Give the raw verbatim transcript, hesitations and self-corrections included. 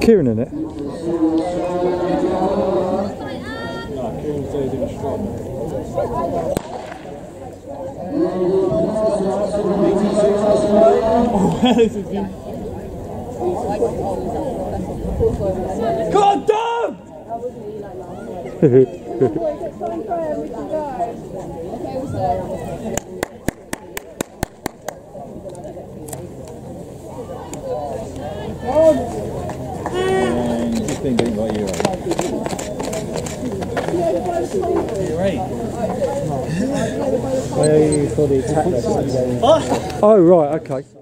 Kieran in it? No, Kieran's there doing strong. God damn! And he's been getting like you. Where are you for the attack? Oh right, okay.